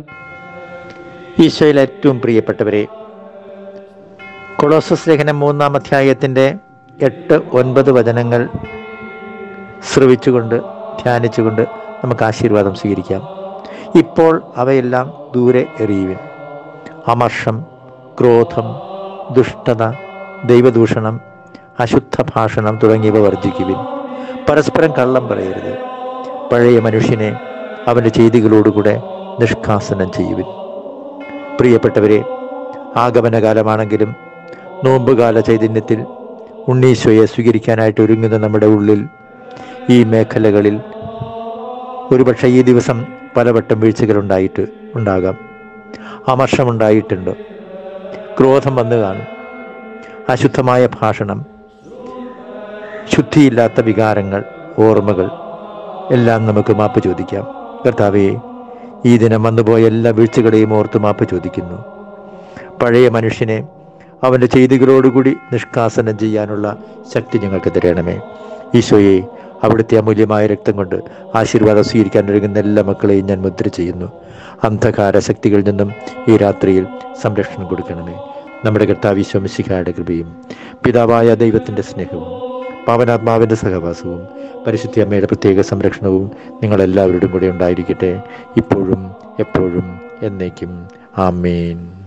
ഈശോയിൽ ഏറ്റവും പ്രിയപ്പെട്ടവരെ, കൊളോസസ് ലേഖനം 3-ാം അധ്യായത്തിൻ്റെ 8-9 വചനങ്ങൾ ശ്രവിച്ചുകൊണ്ട് ധ്യാനിച്ചുകൊണ്ട് നമുക്ക് ആശീർവാദം സ്വീകരിക്കാം. ഇപ്പോൾ അവയെല്ലാം ദൂരെ എറിയുവിൻ. അമർഷം, ക്രോധം, ദുഷ്ടത, ദൈവദൂഷണം, അശുദ്ധ ഭാഷണം തുടങ്ങിയവ വർജിക്കുവിൻ. പരസ്പരം കള്ളം പറയരുത്. പഴയ മനുഷ്യനെ അവൻ്റെ ചെയ്തികളോടുകൂടെ നിഷ്കാസനം ചെയ്യുവിൻ. പ്രിയപ്പെട്ടവരെ, ആഗമനകാലമാണെങ്കിലും നോമ്പുകാല ചൈതന്യത്തിൽ ഉണ്ണീശോയെ സ്വീകരിക്കാനായിട്ട് ഒരുങ്ങുന്ന നമ്മുടെ ഉള്ളിൽ ഈ മേഖലകളിൽ ഒരുപക്ഷെ ഈ ദിവസം പലവട്ടം ഉണ്ടാകാം. അമർഷമുണ്ടായിട്ടുണ്ട്, ക്രോധം വന്നു കാണും, അശുദ്ധമായ ഭാഷണം, ശുദ്ധിയില്ലാത്ത വികാരങ്ങൾ, ഓർമ്മകൾ എല്ലാം നമുക്ക് മാപ്പ് ചോദിക്കാം. കർത്താവേ, ഈ ദിനം വന്നുപോയ എല്ലാ വീഴ്ചകളെയും ഓർത്ത് മാപ്പ് ചോദിക്കുന്നു. പഴയ മനുഷ്യനെ അവൻ്റെ ചെയ്തികളോടുകൂടി നിഷ്കാസനം ചെയ്യാനുള്ള ശക്തി ഞങ്ങൾക്ക് തരണമേ. ഈശോയെ, അവിടുത്തെ അമൂല്യമായ രക്തം കൊണ്ട് ആശീർവാദം സ്വീകരിക്കാൻ ഒരുങ്ങുന്ന എല്ലാ മക്കളെയും ഞാൻ മുദ്ര ചെയ്യുന്നു. അന്ധകാര ശക്തികളിൽ നിന്നും ഈ രാത്രിയിൽ സംരക്ഷണം കൊടുക്കണമേ. നമ്മുടെ കർത്താവ് ഈശോ മിശിഹായുടെ കൃപയും പിതാവായ ദൈവത്തിൻ്റെ സ്നേഹവും പാവനാത്മാവിൻ്റെ സഹവാസവും പരിശുദ്ധ അമ്മയുടെ പ്രത്യേക സംരക്ഷണവും നിങ്ങളെല്ലാവരുടെയും കൂടെ ഉണ്ടായിരിക്കട്ടെ, ഇപ്പോഴും എപ്പോഴും എന്നേക്കും. ആമേൻ.